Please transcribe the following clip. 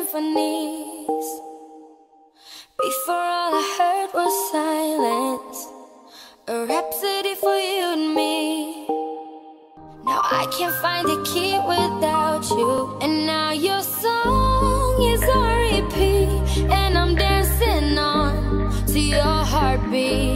symphonies. Before all I heard was silence, a rhapsody for you and me. Now I can't find a key without you, and now your song is on repeat, and I'm dancing on to your heartbeat.